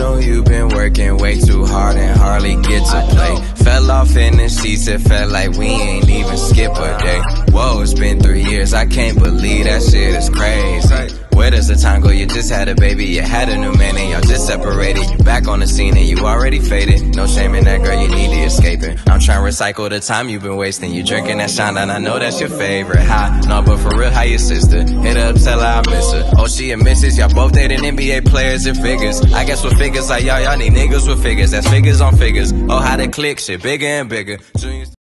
know you've been working way too hard and hardly get to play. Fell off in the sheets, it felt like we ain't even skip a day. Whoa, it's been 3 years, I can't believe that shit is crazy. Where does the time go? You just had a baby, you had a new man, and y'all just separated. You back on the scene and you already faded. No shame in that, girl, you need to escape it. I'm trying to recycle the time you've been wasting. You drinking that shine, and I know that's your favorite. Hi, no, but for real, how your sister? Hit her up, tell her I miss her. Oh, she a missus, y'all both dating NBA players and figures. I guess with figures like y'all need niggas with figures. That's figures on figures. Oh, how they click shit, bigger and bigger.